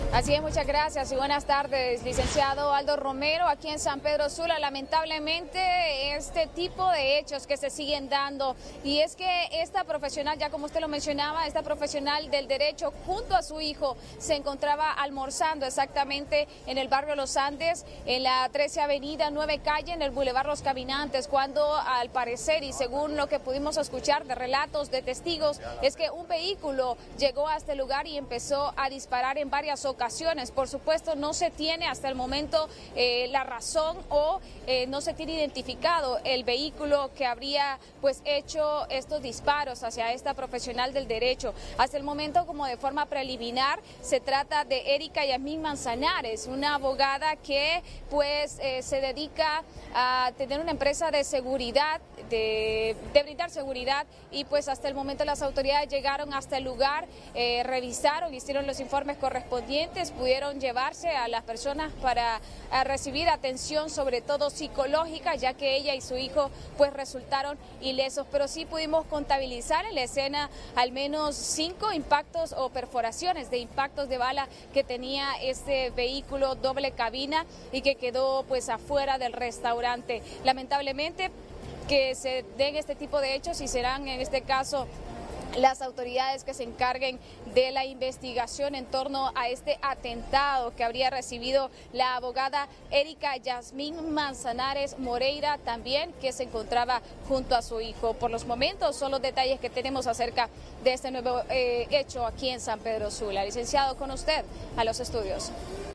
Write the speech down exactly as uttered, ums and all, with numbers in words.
Así es, muchas gracias y buenas tardes, licenciado Aldo Romero, aquí en San Pedro Sula. Lamentablemente este tipo de hechos que se siguen dando, y es que esta profesional, ya como usted lo mencionaba, esta profesional del derecho junto a su hijo se encontraba almorzando exactamente en el barrio Los Andes, en la trece avenida, nueve calle, en el Boulevard Los Caminantes, cuando al parecer, y según lo que pudimos escuchar de relatos de testigos, es que un vehículo llegó a este lugar y empezó a disparar en varias ocasiones. Por supuesto, no se tiene hasta el momento eh, la razón o eh, no se tiene identificado el vehículo que habría pues hecho estos disparos hacia esta profesional del derecho. Hasta el momento, como de forma preliminar, se trata de Erika Yasmín Manzanares, una abogada que pues eh, se dedica a tener una empresa de seguridad, de, de brindar seguridad, y pues hasta el momento las autoridades llegaron hasta el lugar, eh, revisaron, hicieron los informes correspondientes, pudieron llevarse a las personas para a recibir atención, sobre todo psicológica, ya que ella y su hijo pues resultaron ilesos, pero sí pudimos contabilizar en la escena al menos cinco impactos o perforaciones de impactos de bala que tenía este vehículo doble cabina y que quedó pues afuera del restaurante. Lamentablemente que se den este tipo de hechos y serán en este caso las autoridades que se encarguen de la investigación en torno a este atentado que habría recibido la abogada Erika Yasmín Manzanares Moreira, también que se encontraba junto a su hijo. Por los momentos son los detalles que tenemos acerca de este nuevo eh, hecho aquí en San Pedro Sula. Licenciado, con usted a los estudios.